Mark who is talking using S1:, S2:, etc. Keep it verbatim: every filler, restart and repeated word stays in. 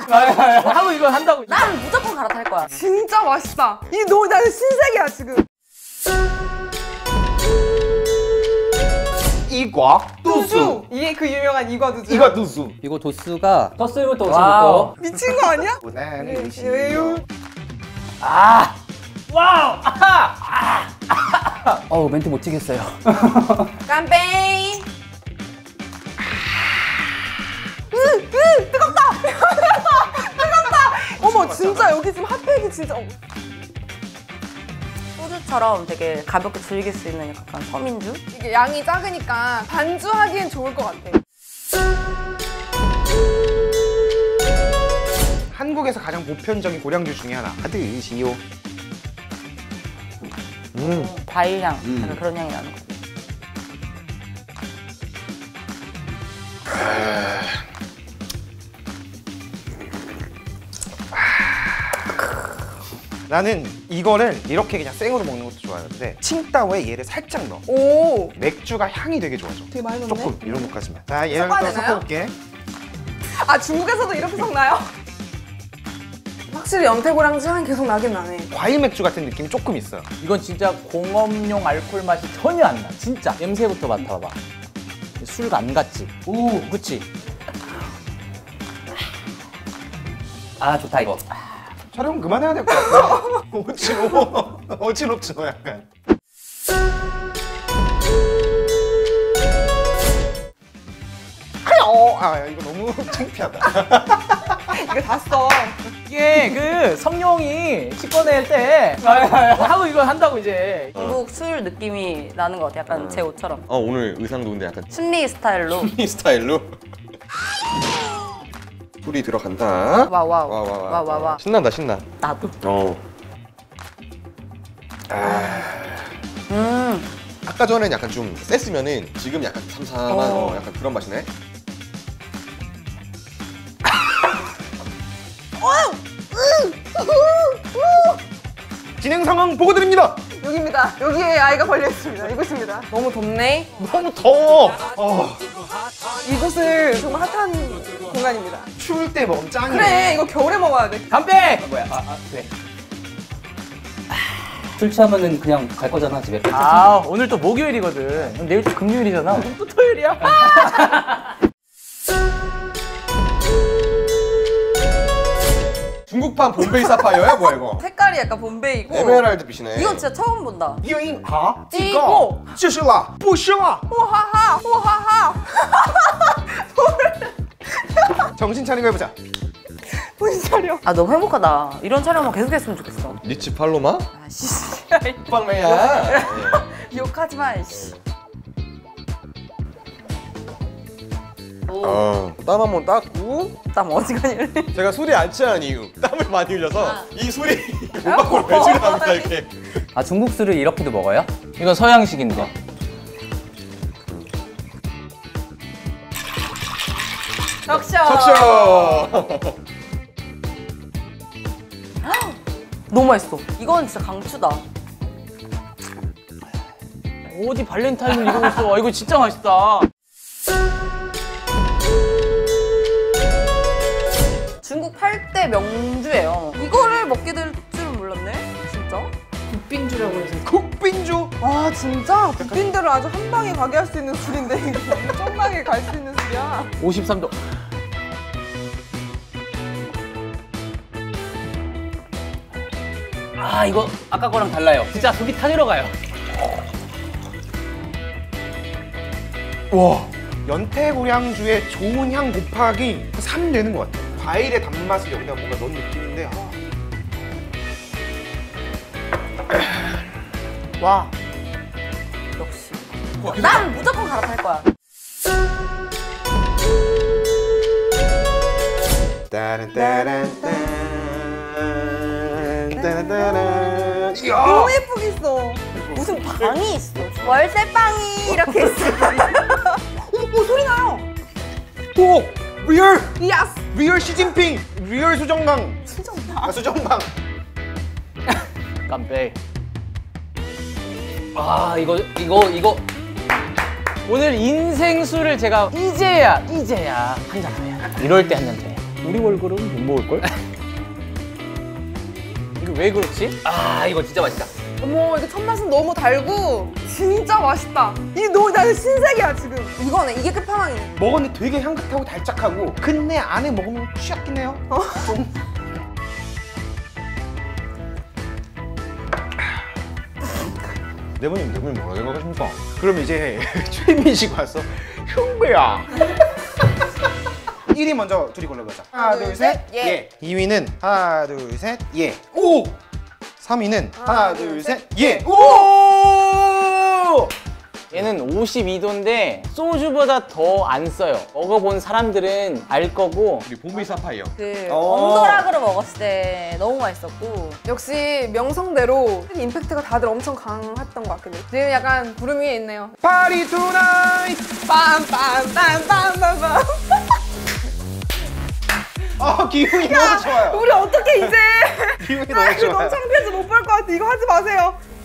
S1: 하고 이거 한다고.
S2: 난 무조건 갈아탈 거야.
S3: 진짜 맛있다. 이게 너무 나는 신세계야 지금.
S4: 이과 두수.
S3: 이게 그 유명한 이과 두수.
S4: 이과 두수.
S1: 이거 도수가 떴을부터 오십부터.
S3: 미친 거 아니야?
S4: 왜요?
S1: 아! 와우! 아하! 아! 아! 어우, 멘트 못 치겠어요.
S3: 깜빼이. 으, 으, 뜨겁다. 뜨겁다. 어머, 진짜 여기 지금 핫팩이 진짜. 어.
S2: 소주처럼 되게 가볍게 즐길 수 있는 약간 서민주?
S3: 이게 양이 작으니까 반주하기엔 좋을 것 같아.
S4: 한국에서 가장 보편적인 고량주 중에 하나. 하드시오. 음.
S2: 과일 향,
S4: 음.
S2: 약간 그런 향이 나는 거.
S4: 나는 이거를 이렇게 그냥 생으로 먹는 것도 좋아하는데 칭따오에 얘를 살짝 넣어.
S3: 오.
S4: 맥주가 향이 되게 좋아져.
S3: 되게 많이 넣네.
S4: 조금 이런 것까지만. 자, 얘를
S3: 섞어야
S4: 또
S3: 되나요?
S4: 섞어볼게.
S3: 아, 중국에서도 이렇게 섞나요? 확실히 염태고량주 향이 계속 나긴 나네.
S4: 과일 맥주 같은 느낌이 조금 있어요.
S1: 이건 진짜 공업용 알코올 맛이 전혀 안 나. 진짜. 냄새부터 맡아봐. 술 안 같지? 오, 그치? 아, 좋다, 이거.
S4: 촬영 그만해야 될 것 같아. 어지러워. 어지럽죠, 약간. 아유, 아, 이거 너무 창피하다.
S3: 이거 다 써.
S1: 이게 그 성룡이 씻어낼 때 하고 이거 한다고 이제.
S2: 중국 술 느낌이 나는 것 같아. 약간 제 옷처럼.
S5: 어 오늘 의상도 근데 약간
S2: 춘리 스타일로.
S5: 이 스타일로 소리 들어간다.
S2: 와, 와,
S5: 와, 와,
S2: 와, 와, 와.
S5: 신난다 신나.
S2: 나도.
S5: 어.
S2: 음.
S5: 아까 전엔 약간 좀 셌으면은 지금 약간 삼삼한
S2: 어.
S5: 어, 약간 그런 맛이네.
S4: 진행 상황 보고 드립니다.
S3: 여기입니다. 여기에 아이가 걸려있습니다. 이곳입니다. 너무 덥네.
S4: 너무 더워. 어.
S3: 이곳은 정말 핫한 공간입니다.
S4: 추울 때 먹으면 짱이네.
S3: 그래, 이거 겨울에 먹어야 돼.
S1: 담배! 뭐야? 아, 아, 그래.
S6: 술 취하면은 그냥 갈 거잖아 집에.
S1: 아, 오늘 또 목요일이거든. 내일 또 금요일이잖아. 오늘 또 토요일이야.
S5: 중국판 봄베이 사파이어야 뭐야 이거?
S2: 색깔이 약간 봄베이고.
S5: 에메랄드 빛이네.
S2: 이건 진짜 처음 본다.
S4: 因为啊，这
S2: 찌고
S4: 个就是了，不是了。
S3: 호하하, 호하하.
S4: 정신 차리고 해보자.
S3: 정신 차려.
S2: 아, 너무 행복하다. 이런 촬영만 계속했으면 좋겠어.
S5: 리치 팔로마?
S2: 아, 씨.
S5: 빵매야.
S2: 욕하지 마, 씨.
S5: 어, 땀 한 번 닦고.
S2: 땀 어지간히.
S5: 제가 술이 안 취한 이유 땀을 많이 흘려서
S2: 아.
S5: 이 술이 못 밖으로 배출이 됩니다 이렇게.
S6: 아 중국 술을 이렇게도 먹어요?
S1: 이건 서양식인데.
S2: 적셔.
S5: 적셔.
S2: 너무 맛있어. 이건 진짜 강추다.
S1: 어디 발렌타인을 이러고 있어. 이거 진짜 맛있다.
S2: 중국 팔 대 명주예요. 이거를 먹게 될 줄은 몰랐네. 진짜?
S3: 국빈주라고 해서.
S4: 국빈주.
S3: 아, 진짜? 국빈들을 아주 한 방에 가게 할 수 있는 술인데 이거 엄청나게 갈 수 있는 술이야.
S1: 오십삼 도. 아, 이거 아까 거랑 달라요. 진짜 속이 타들어가요.
S4: 와. 연태고량주의 좋은 향 곱하기 삼 되는 것 같아. 과일의 단맛을 여기다 뭔가 넣은 느낌인데. 아.
S2: 와. 역시. 난 무조건 갈아탈 거야.
S4: 따란 따란 딴 따란 따란. 이야.
S3: 너무 예쁘게 있어.
S2: 무슨 방이 있어. 월세방이 이렇게 있어.
S3: 오, 소리 나요.
S4: 오! 리얼!
S3: 야스.
S4: 리얼 시진핑! 리얼 수정강!
S3: 수정방.
S4: 아, 수정방!
S1: 깜빼. 아, 이거 이거 이거 오늘 인생 술을 제가 이제야 이제야 한 잔 더 해야. 이럴 때 한 잔 더 해. 우리 월급은 못 먹을걸? 이거 왜 그렇지?
S6: 아 이거 진짜 맛있다.
S3: 어머 이거 첫 맛은 너무 달고 진짜 맛있다. 이 너 나는 신세계야 지금.
S2: 이거네. 이게 끝판왕이네.
S4: 먹었는데 되게 향긋하고 달짝하고 근데 안에 먹으면 취약긴 해요.
S3: 어.
S4: 좀.
S5: 네모님, 네모님 뭐라 생각하십니까?
S4: 그럼 이제 최민 씨가 와서 형배야. 일 위 먼저 둘이 골라보자. 하나, 둘, 셋, 예. 이 위는 하나, 둘, 셋, 예. 오! 삼 위는 하나, 둘, 셋, 예. 오!
S1: 얘는 오십이 도인데 소주보다 더 안 써요. 먹어본 사람들은 알 거고
S5: 우리 봄비 사파이어.
S2: 그
S4: 어.
S2: 언더락으로 먹었을 때 너무 맛있었고.
S3: 역시 명성대로 임팩트가 다들 엄청 강했던 것 같긴 해. 지금 약간 구름 위에 있네요.
S4: 파리 투나잇!
S3: 빰빰빰빰빰빰빰.
S4: 아 기분이 너무 좋아요.
S3: 우리 어떻게 이제
S4: 기분이
S3: 아,
S4: 너무
S3: 이거 너무
S4: 좋아요.
S3: 창피해서 못 볼 것 같아. 이거 하지 마세요.